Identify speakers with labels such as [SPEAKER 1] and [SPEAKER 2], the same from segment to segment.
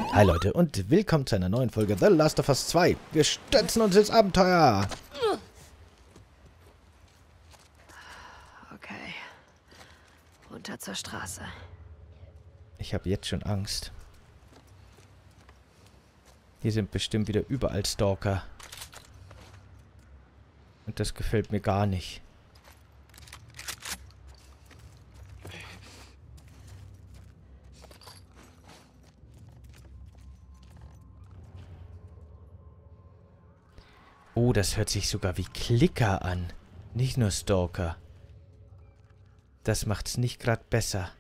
[SPEAKER 1] Hi Leute und willkommen zu einer neuen Folge The Last of Us 2. Wir stürzen uns ins Abenteuer.
[SPEAKER 2] Okay. Runter zur Straße.
[SPEAKER 1] Ich habe jetzt schon Angst. Hier sind bestimmt wieder überall Stalker. Und das gefällt mir gar nicht. Oh, das hört sich sogar wie Klicker an. Nicht nur Stalker. Das macht's nicht gerade besser.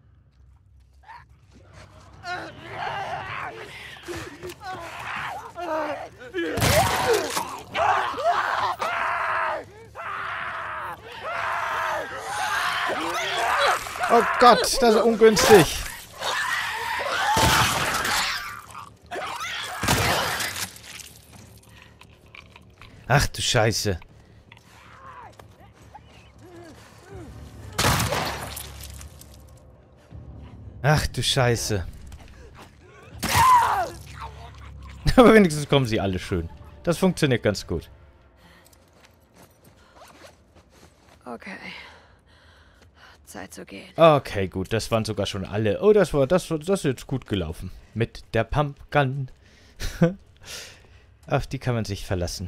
[SPEAKER 1] Oh Gott, das ist ungünstig. Ach du Scheiße. Ach du Scheiße. Aber wenigstens kommen sie alle schön. Das funktioniert ganz gut.
[SPEAKER 2] Okay. Zeit zu gehen.
[SPEAKER 1] Okay, gut. Das waren sogar schon alle. Oh, das ist jetzt gut gelaufen. Mit der Pumpgun. Auf die kann man sich verlassen.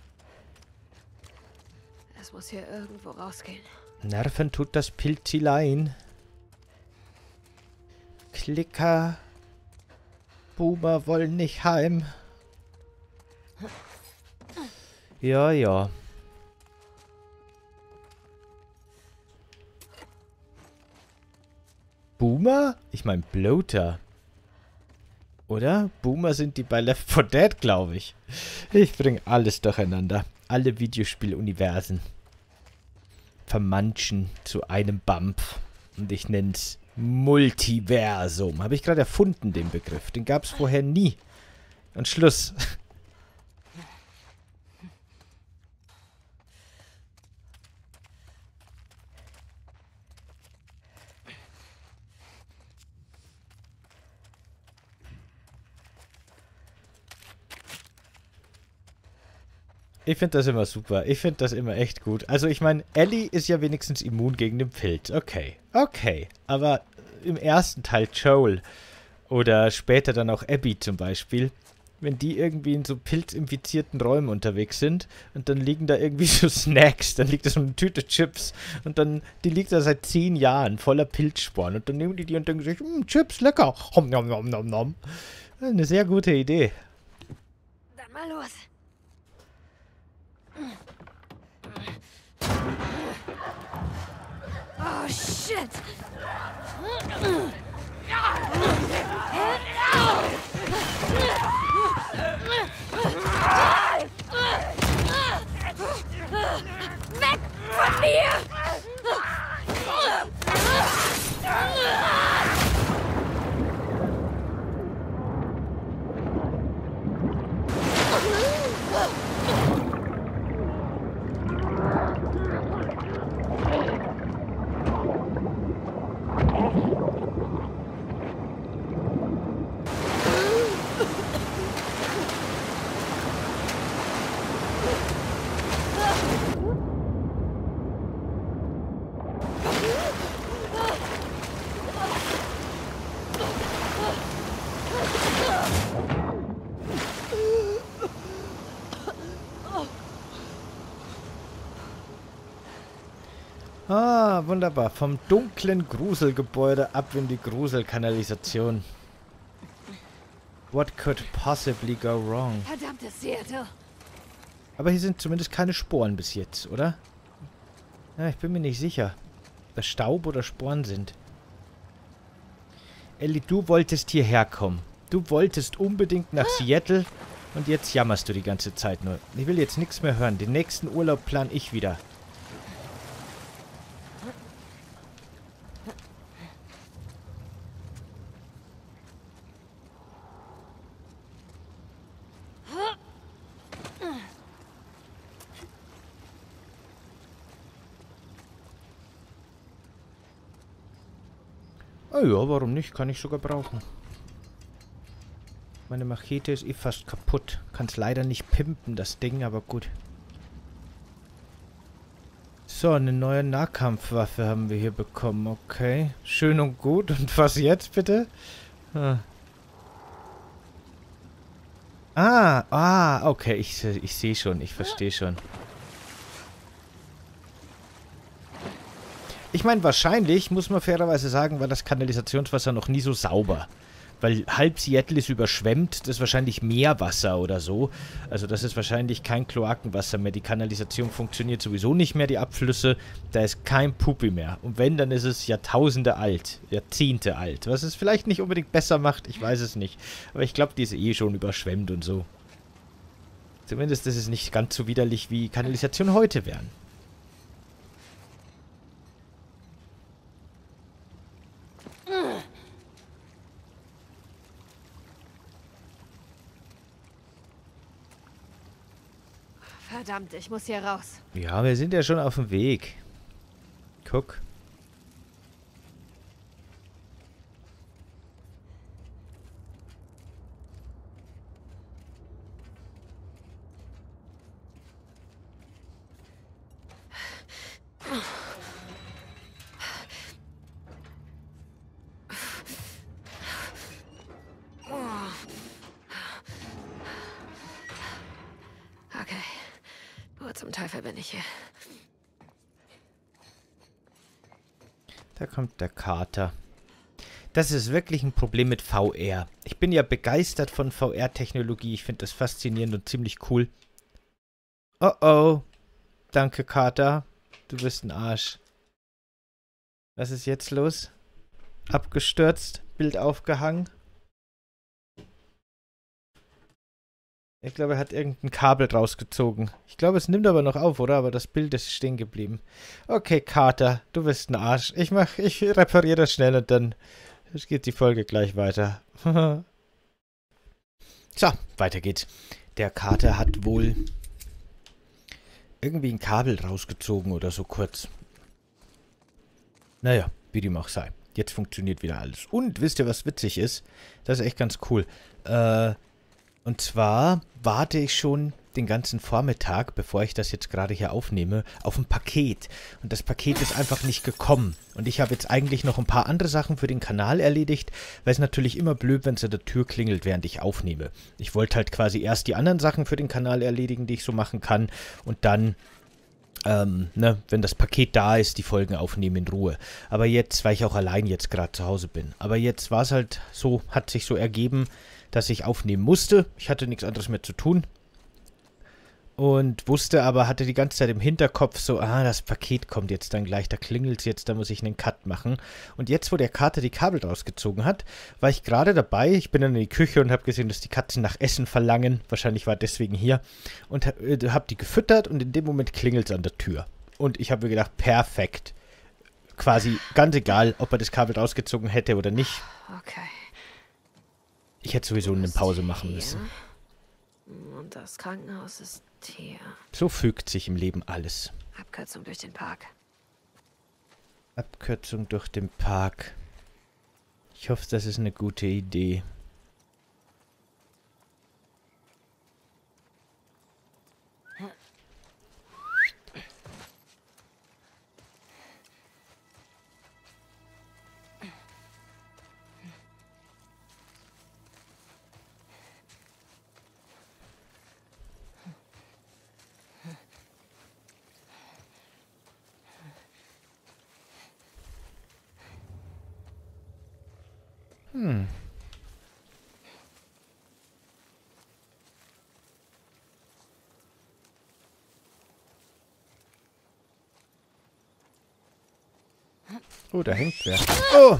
[SPEAKER 2] Es muss hier irgendwo rausgehen.
[SPEAKER 1] Nerven tut das Pilzilein. Klicker. Boomer wollen nicht heim. Ja, ja. Boomer? Ich meine Bloater. Oder? Boomer sind die bei Left 4 Dead, glaube ich. Ich bringe alles durcheinander. Alle Videospieluniversen vermanschen zu einem Bump. Und ich nenne es Multiversum. Habe ich gerade erfunden, den Begriff. Den gab es vorher nie. Und Schluss. Ich finde das immer super. Ich finde das immer echt gut. Also ich meine, Ellie ist ja wenigstens immun gegen den Pilz. Okay. Okay. Aber im ersten Teil Joel oder später dann auch Abby zum Beispiel, wenn die irgendwie in so pilzinfizierten Räumen unterwegs sind und dann liegen da irgendwie so Snacks, dann liegt da so eine Tüte Chips und dann, die liegt da seit 10 Jahren voller Pilzsporen und dann nehmen die und denken sich, Chips, lecker. Nom, nom, nom, nom, nom. Eine sehr gute Idee.
[SPEAKER 2] Dann mal los. Oh, shit! Weg von mir!
[SPEAKER 1] Ah, wunderbar. Vom dunklen Gruselgebäude ab in die Gruselkanalisation. What could possibly go wrong?
[SPEAKER 2] Verdammtes Seattle!
[SPEAKER 1] Aber hier sind zumindest keine Sporen bis jetzt, oder? Ja, ich bin mir nicht sicher, ob das Staub oder Sporen sind. Ellie, du wolltest hierher kommen. Du wolltest unbedingt nach Seattle und jetzt jammerst du die ganze Zeit nur. Ich will jetzt nichts mehr hören. Den nächsten Urlaub plan ich wieder. Ah ja, warum nicht? Kann ich sogar brauchen. Meine Machete ist eh fast kaputt. Kann es leider nicht pimpen, das Ding, aber gut. So, eine neue Nahkampfwaffe haben wir hier bekommen. Okay. Schön und gut. Und was jetzt bitte? Okay. Ich sehe schon. Ich verstehe schon. Ich meine, wahrscheinlich, muss man fairerweise sagen, war das Kanalisationswasser noch nie so sauber. Weil halb Seattle ist überschwemmt, das ist wahrscheinlich Meerwasser oder so. Also das ist wahrscheinlich kein Kloakenwasser mehr. Die Kanalisation funktioniert sowieso nicht mehr, die Abflüsse. Da ist kein Pupi mehr. Und wenn, dann ist es Jahrtausende alt, Jahrzehnte alt. Was es vielleicht nicht unbedingt besser macht, ich weiß es nicht. Aber ich glaube, die ist eh schon überschwemmt und so. Zumindest ist es nicht ganz so widerlich, wie Kanalisation heute wären.
[SPEAKER 2] Verdammt, ich muss hier raus.
[SPEAKER 1] Ja, wir sind ja schon auf dem Weg. Guck.
[SPEAKER 2] Okay. Wo zum Teufel bin ich hier?
[SPEAKER 1] Da kommt der Kater. Das ist wirklich ein Problem mit VR. Ich bin ja begeistert von VR-Technologie. Ich finde das faszinierend und ziemlich cool. Oh oh. Danke, Kater. Du bist ein Arsch. Was ist jetzt los? Abgestürzt? Bild aufgehangen? Ich glaube, er hat irgendein Kabel rausgezogen. Ich glaube, es nimmt aber noch auf, oder? Aber das Bild ist stehen geblieben. Okay, Kater, du bist ein Arsch. Ich repariere das schnell und dann geht die Folge gleich weiter. So, weiter geht's. Der Kater hat wohl irgendwie ein Kabel rausgezogen oder so kurz. Naja, wie dem auch sei. Jetzt funktioniert wieder alles. Und, wisst ihr, was witzig ist? Das ist echt ganz cool. Und zwar warte ich schon den ganzen Vormittag, bevor ich das jetzt gerade hier aufnehme, auf ein Paket. Und das Paket ist einfach nicht gekommen. Und ich habe jetzt eigentlich noch ein paar andere Sachen für den Kanal erledigt, weil es natürlich immer blöd, wenn es an der Tür klingelt, während ich aufnehme. Ich wollte halt quasi erst die anderen Sachen für den Kanal erledigen, die ich so machen kann. Und dann, wenn das Paket da ist, die Folgen aufnehmen in Ruhe. Aber jetzt, weil ich auch allein jetzt gerade zu Hause bin. Aber jetzt war es halt so, hat sich so ergeben, dass ich aufnehmen musste. Ich hatte nichts anderes mehr zu tun. Und wusste aber, hatte die ganze Zeit im Hinterkopf so, das Paket kommt jetzt dann gleich, da klingelt es jetzt, da muss ich einen Cut machen. Und jetzt, wo der Kater die Kabel rausgezogen hat, war ich gerade dabei. Ich bin dann in die Küche und habe gesehen, dass die Katzen nach Essen verlangen. Wahrscheinlich war deswegen hier. Und habe die gefüttert und in dem Moment klingelt es an der Tür. Und ich habe mir gedacht, perfekt. Quasi ganz egal, ob er das Kabel rausgezogen hätte oder nicht.
[SPEAKER 2] Okay.
[SPEAKER 1] Ich hätte sowieso eine Pause machen müssen.
[SPEAKER 2] Und das Krankenhaus ist hier.
[SPEAKER 1] So fügt sich im Leben alles.
[SPEAKER 2] Abkürzung durch den Park.
[SPEAKER 1] Abkürzung durch den Park. Ich hoffe, das ist eine gute Idee. Oh, da hängt wer. Oh!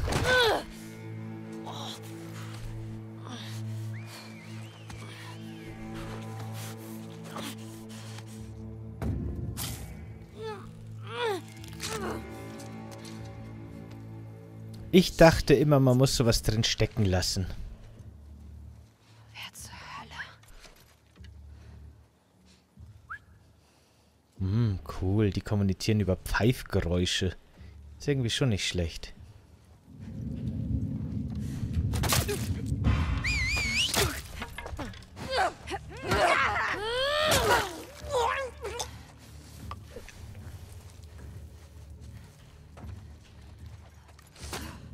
[SPEAKER 1] Ich dachte immer, man muss sowas drin stecken lassen.
[SPEAKER 2] Wer zur Hölle?
[SPEAKER 1] Cool. Die kommunizieren über Pfeifgeräusche. Ist irgendwie schon nicht schlecht.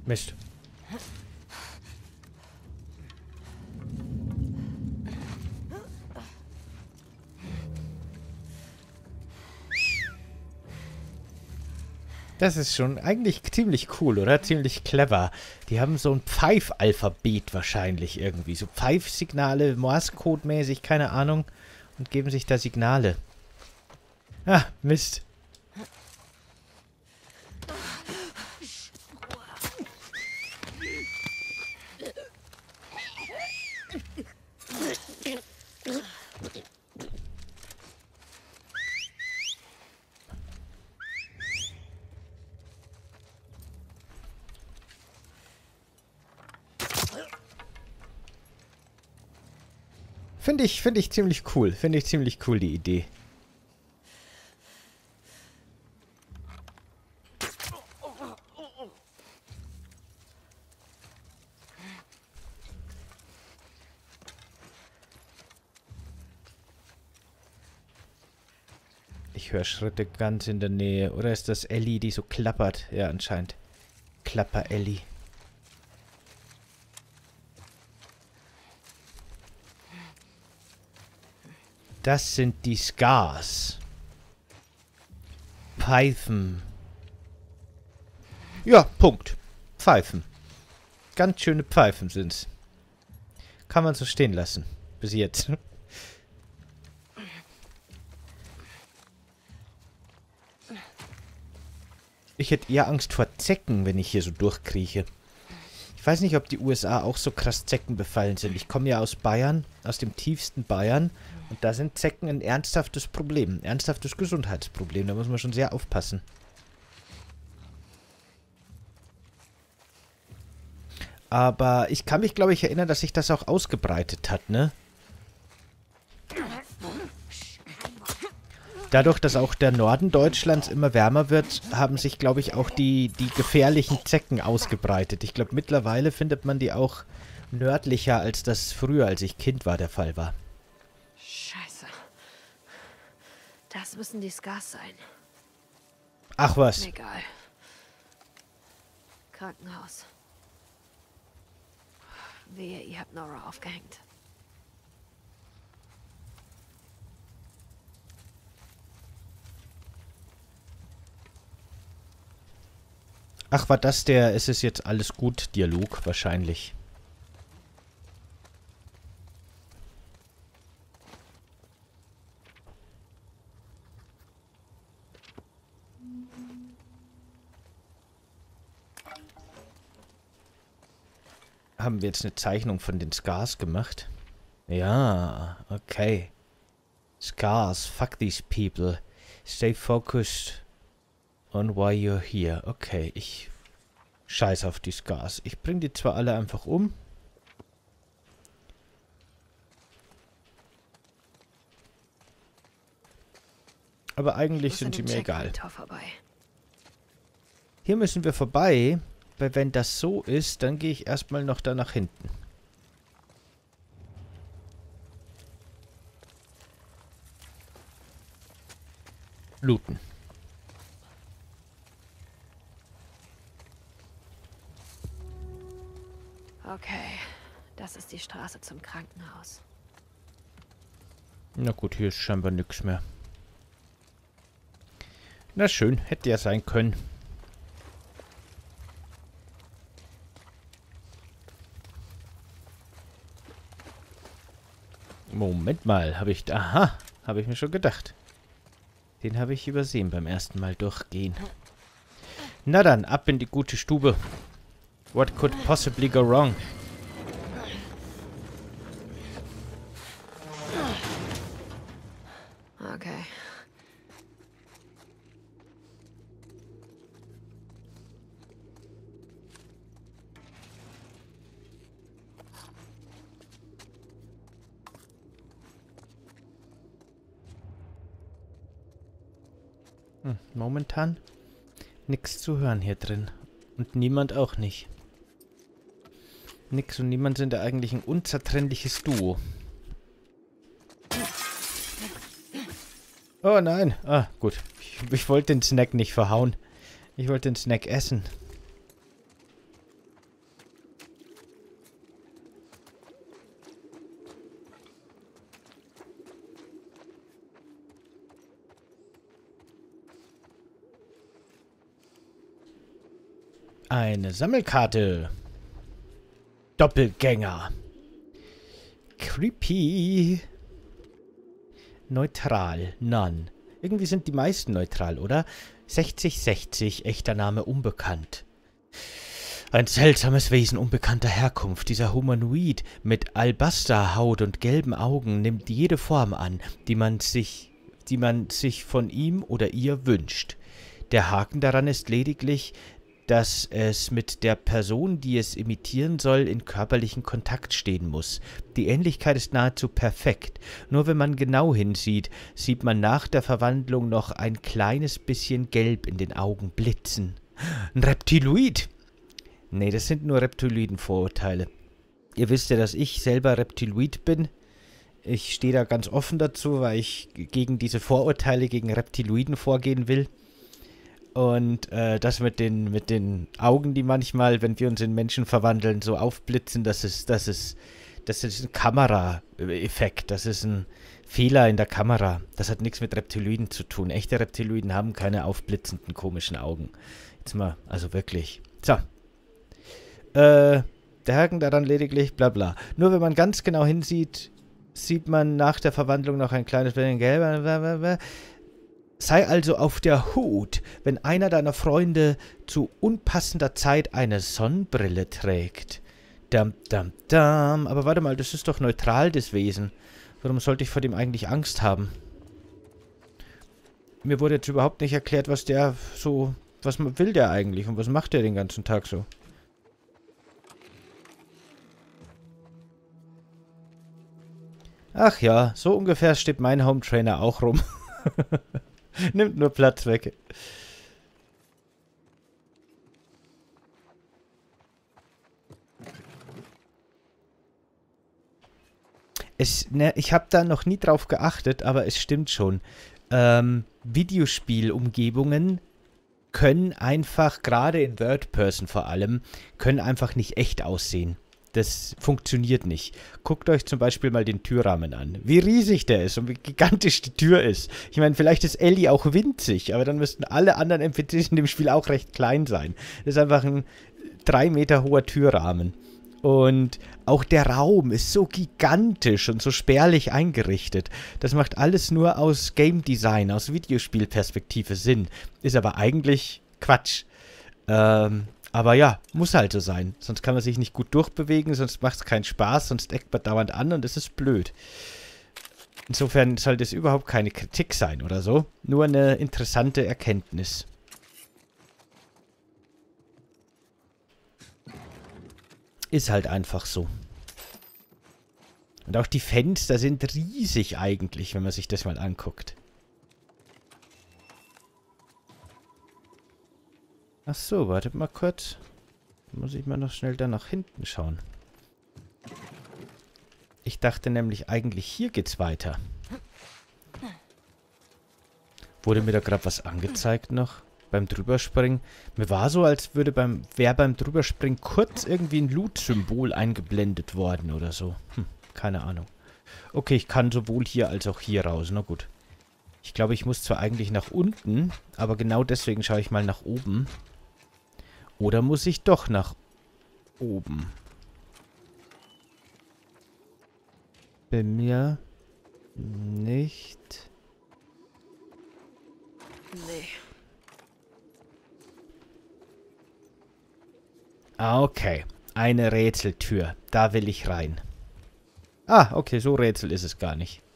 [SPEAKER 1] Mist. Das ist schon eigentlich ziemlich cool, oder? Ziemlich clever. Die haben so ein Pfeifalphabet wahrscheinlich irgendwie. So Pfeifsignale, Morse-Code-mäßig, keine Ahnung. Und geben sich da Signale. Ah, Mist. Finde ich ziemlich cool. Finde ich ziemlich cool, die Idee. Ich höre Schritte ganz in der Nähe. Oder ist das Ellie, die so klappert? Ja, anscheinend. Klapper Ellie. Das sind die Scars. Pfeifen. Ja, Punkt. Pfeifen. Ganz schöne Pfeifen sind's. Kann man so stehen lassen. Bis jetzt. Ich hätte eher Angst vor Zecken, wenn ich hier so durchkrieche. Ich weiß nicht, ob die USA auch so krass Zecken befallen sind. Ich komme ja aus Bayern, aus dem tiefsten Bayern. Und da sind Zecken ein ernsthaftes Problem. Ein ernsthaftes Gesundheitsproblem. Da muss man schon sehr aufpassen. Aber ich kann mich, glaube ich, erinnern, dass sich das auch ausgebreitet hat, ne? Dadurch, dass auch der Norden Deutschlands immer wärmer wird, haben sich, glaube ich, auch die gefährlichen Zecken ausgebreitet. Ich glaube, mittlerweile findet man die auch nördlicher, als das früher, als ich Kind war, der Fall war.
[SPEAKER 2] Scheiße. Das müssen die Scars sein.
[SPEAKER 1] Ach was.
[SPEAKER 2] Egal. Krankenhaus. Wehe, ihr habt Nora aufgehängt.
[SPEAKER 1] Ach, war das der "Es ist jetzt alles gut" Dialog wahrscheinlich. Haben wir jetzt eine Zeichnung von den Scars gemacht? Ja, okay. Scars, fuck these people. Stay focused on why you're here. Okay, ich scheiß auf die Scars. Ich bring die zwar alle einfach um. Aber eigentlich sind sie mir egal. Hier müssen wir vorbei, weil wenn das so ist, dann gehe ich erstmal noch da nach hinten. Looten.
[SPEAKER 2] Okay, das ist die Straße zum Krankenhaus.
[SPEAKER 1] Na gut, hier ist scheinbar nichts mehr. Na schön, hätte ja sein können. Moment mal, habe ich... Aha, habe ich mir schon gedacht. Den habe ich übersehen beim ersten Mal durchgehen. Na dann, ab in die gute Stube. What could possibly go wrong?
[SPEAKER 2] Okay.
[SPEAKER 1] Momentan nichts zu hören hier drin. Und niemand auch nicht. Nix und niemand sind ja eigentlich ein unzertrennliches Duo. Oh nein. Ah, gut. Ich wollte den Snack nicht verhauen. Ich wollte den Snack essen. Eine Sammelkarte. Doppelgänger. Creepy. Neutral. None. Irgendwie sind die meisten neutral, oder? 6060. Echter Name unbekannt. Ein seltsames Wesen unbekannter Herkunft. Dieser Humanoid mit Albasterhaut und gelben Augen nimmt jede Form an, die man sich von ihm oder ihr wünscht. Der Haken daran ist lediglich, dass es mit der Person, die es imitieren soll, in körperlichen Kontakt stehen muss. Die Ähnlichkeit ist nahezu perfekt. Nur wenn man genau hinsieht, sieht man nach der Verwandlung noch ein kleines bisschen Gelb in den Augen blitzen. Ein Reptiloid! Nee, das sind nur Reptiloiden-Vorurteile. Ihr wisst ja, dass ich selber Reptiloid bin. Ich stehe da ganz offen dazu, weil ich gegen diese Vorurteile gegen Reptiloiden vorgehen will. Und das mit den Augen, die manchmal, wenn wir uns in Menschen verwandeln, so aufblitzen, das ist ein Kameraeffekt. Das ist ein Fehler in der Kamera. Das hat nichts mit Reptiloiden zu tun. Echte Reptiloiden haben keine aufblitzenden, komischen Augen. Jetzt mal, also wirklich. So. Der Haken daran lediglich, bla bla. Nur wenn man ganz genau hinsieht, sieht man nach der Verwandlung noch ein kleines bisschen gelb. Sei also auf der Hut, wenn einer deiner Freunde zu unpassender Zeit eine Sonnenbrille trägt. Dam, dam, dam. Aber warte mal, das ist doch neutral, das Wesen. Warum sollte ich vor dem eigentlich Angst haben? Mir wurde jetzt überhaupt nicht erklärt, was will der eigentlich und was macht der den ganzen Tag so? Ach ja, so ungefähr steht mein Home Trainer auch rum. Nimmt nur Platz weg. Ich habe da noch nie drauf geachtet, aber es stimmt schon. Videospielumgebungen können einfach, gerade in Third Person vor allem, können einfach nicht echt aussehen. Das funktioniert nicht. Guckt euch zum Beispiel mal den Türrahmen an. Wie riesig der ist und wie gigantisch die Tür ist. Ich meine, vielleicht ist Ellie auch winzig, aber dann müssten alle anderen NPCs in dem Spiel auch recht klein sein. Das ist einfach ein 3 Meter hoher Türrahmen. Und auch der Raum ist so gigantisch und so spärlich eingerichtet. Das macht alles nur aus Game Design, aus Videospielperspektive Sinn. Ist aber eigentlich Quatsch. Aber ja, muss halt so sein. Sonst kann man sich nicht gut durchbewegen, sonst macht es keinen Spaß, sonst eckt man dauernd an und das ist blöd. Insofern sollte es überhaupt keine Kritik sein oder so. Nur eine interessante Erkenntnis. Ist halt einfach so. Und auch die Fenster sind riesig eigentlich, wenn man sich das mal anguckt. Ach so, wartet mal kurz. Muss ich mal noch schnell da nach hinten schauen. Ich dachte nämlich eigentlich, hier geht's weiter. Wurde mir da gerade was angezeigt noch? Beim Drüberspringen? Mir war so, als wäre beim Drüberspringen kurz irgendwie ein Loot-Symbol eingeblendet worden oder so. Keine Ahnung. Okay, ich kann sowohl hier als auch hier raus. Na gut. Ich glaube, ich muss zwar eigentlich nach unten, aber genau deswegen schaue ich mal nach oben. Oder muss ich doch nach oben? Bei mir nicht.
[SPEAKER 2] Nee.
[SPEAKER 1] Ah, okay. Eine Rätseltür. Da will ich rein. Ah, okay, so Rätsel ist es gar nicht.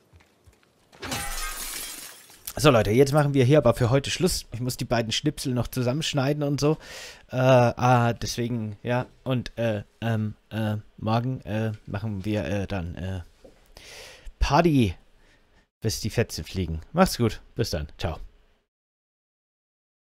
[SPEAKER 1] So, Leute, jetzt machen wir hier aber für heute Schluss. Ich muss die beiden Schnipsel noch zusammenschneiden und so. Deswegen, ja. Und, morgen, machen wir, dann, Party, bis die Fetzen fliegen. Macht's gut. Bis dann. Ciao.